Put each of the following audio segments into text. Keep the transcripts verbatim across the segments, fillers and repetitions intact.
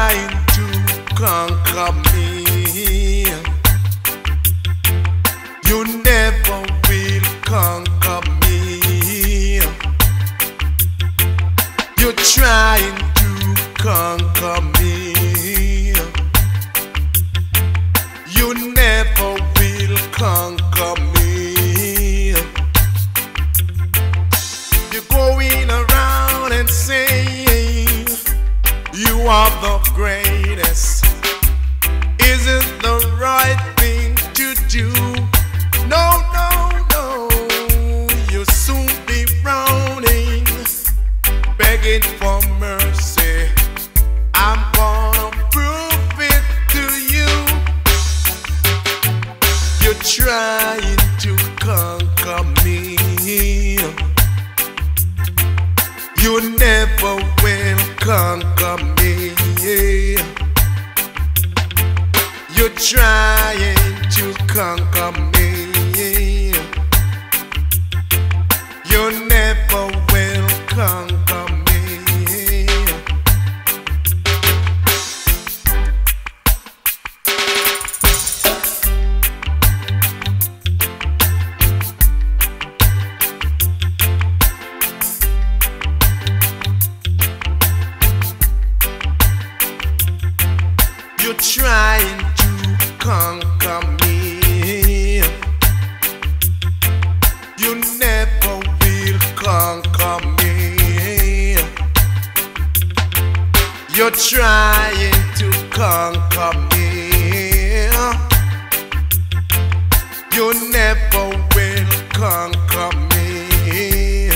trying to conquer me. You never will conquer me. You're trying to conquer me. You never will conquer me. You're going around and saying you are the greatest. Is it the right thing to do? No, no, no. You'll soon be drowning, begging for mercy. I'm gonna prove it to you. You're trying to conquer me. You never will conquer me. You're trying to conquer me. You never will conquer me. You're trying to conquer me. You never will conquer me. You're trying to conquer me. You never will conquer me.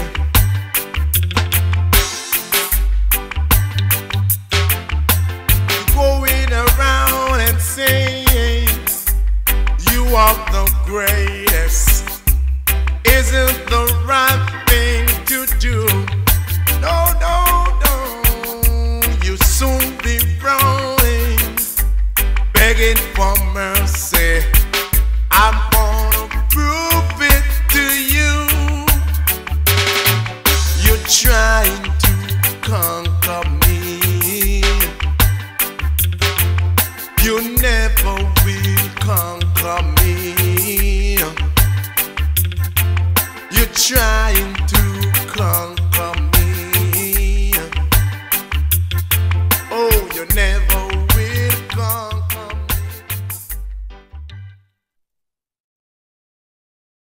Going around and saying you are the greatest. Isn't the right thing to do? No, no, no. You soon be rolling, begging for mercy.